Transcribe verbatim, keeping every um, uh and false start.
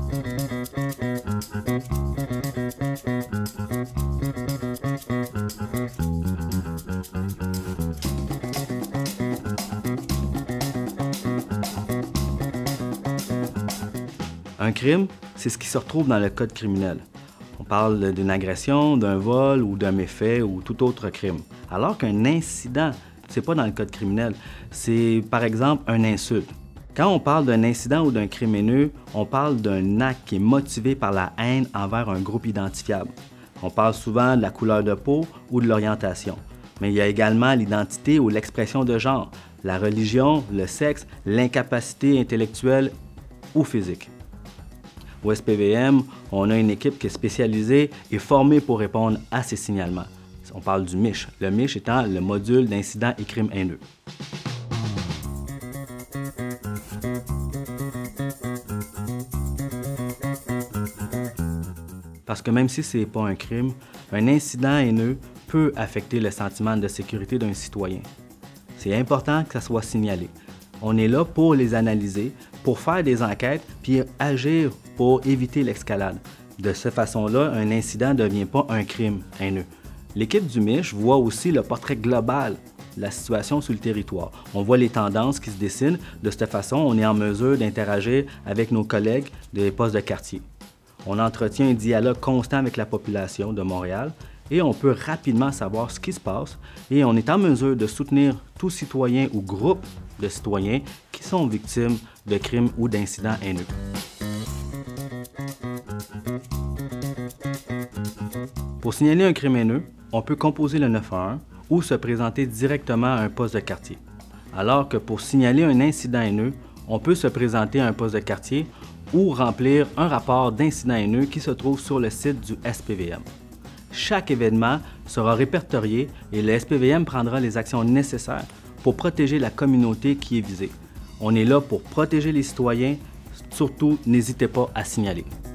Un crime, c'est ce qui se retrouve dans le code criminel. On parle d'une agression, d'un vol ou d'un méfait ou tout autre crime. Alors qu'un incident, c'est pas dans le code criminel, c'est par exemple un insulte. Quand on parle d'un incident ou d'un crime haineux, on parle d'un acte qui est motivé par la haine envers un groupe identifiable. On parle souvent de la couleur de peau ou de l'orientation. Mais il y a également l'identité ou l'expression de genre, la religion, le sexe, l'incapacité intellectuelle ou physique. Au S P V M, on a une équipe qui est spécialisée et formée pour répondre à ces signalements. On parle du M I C H, le M I C H étant le module d'incidents et crimes haineux. Parce que même si ce n'est pas un crime, un incident haineux peut affecter le sentiment de sécurité d'un citoyen. C'est important que ça soit signalé. On est là pour les analyser, pour faire des enquêtes, puis agir pour éviter l'escalade. De cette façon-là, un incident ne devient pas un crime haineux. L'équipe du M I C H voit aussi le portrait global de la situation sur le territoire. On voit les tendances qui se dessinent. De cette façon, on est en mesure d'interagir avec nos collègues des postes de quartier. On entretient un dialogue constant avec la population de Montréal et on peut rapidement savoir ce qui se passe et on est en mesure de soutenir tout citoyen ou groupe de citoyens qui sont victimes de crimes ou d'incidents haineux. Pour signaler un crime haineux, on peut composer le neuf un un ou se présenter directement à un poste de quartier. Alors que pour signaler un incident haineux, on peut se présenter à un poste de quartier ou remplir un rapport d'incident haineux qui se trouve sur le site du S P V M. Chaque événement sera répertorié et le S P V M prendra les actions nécessaires pour protéger la communauté qui est visée. On est là pour protéger les citoyens, surtout n'hésitez pas à signaler.